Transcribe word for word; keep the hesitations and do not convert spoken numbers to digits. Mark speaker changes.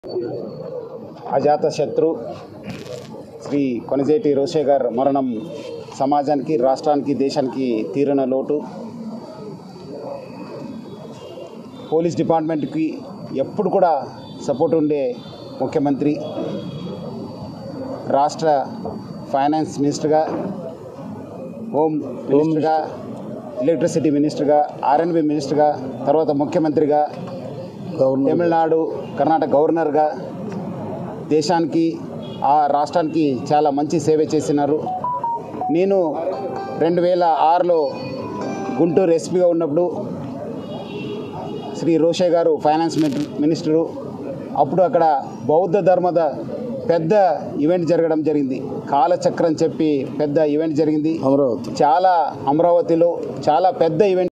Speaker 1: అజాత శత్రు శ్రీ కొణిజేటి రోషే గారు మరణం సమాజానికి, రాష్ట్రానికి, దేశానికి తీరన లోటు. పోలీస్ డిపార్ట్మెంట్కి ఎప్పుడు కూడా సపోర్ట్ ఉండే ముఖ్యమంత్రి, రాష్ట్ర ఫైనాన్స్ మినిస్టర్గా, హోమ్ మినిస్టర్గా, ఎలక్ట్రిసిటీ మినిస్టర్గా, ఆర్ఎండ్బి మినిస్టర్గా, తర్వాత ముఖ్యమంత్రిగా, తమిళనాడు, కర్ణాటక గవర్నర్గా దేశానికి, ఆ రాష్ట్రానికి చాలా మంచి సేవ చేసినారు. నేను రెండు వేల ఆరులో గుంటూరు ఎస్పీగా ఉన్నప్పుడు శ్రీ రోషే గారు ఫైనాన్స్ మినిస్టరు. అప్పుడు అక్కడ బౌద్ధ ధర్మద పెద్ద ఈవెంట్ జరగడం జరిగింది. కాలచక్రం చెప్పి పెద్ద ఈవెంట్ జరిగింది.
Speaker 2: అమరావతి
Speaker 1: చాలా అమరావతిలో చాలా పెద్ద ఈవెంట్.